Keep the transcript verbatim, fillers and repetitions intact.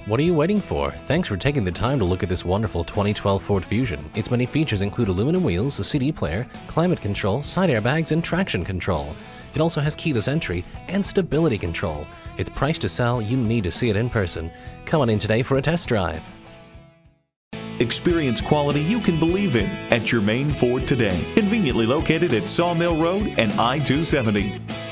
What are you waiting for? Thanks for taking the time to look at this wonderful twenty twelve Ford Fusion. Its many features include aluminum wheels, a C D player, climate control, side airbags, and traction control. It also has keyless entry and stability control. It's priced to sell. You need to see it in person. Come on in today for a test drive. Experience quality you can believe in at Germain Ford today. Conveniently located at Sawmill Road and I two seventy.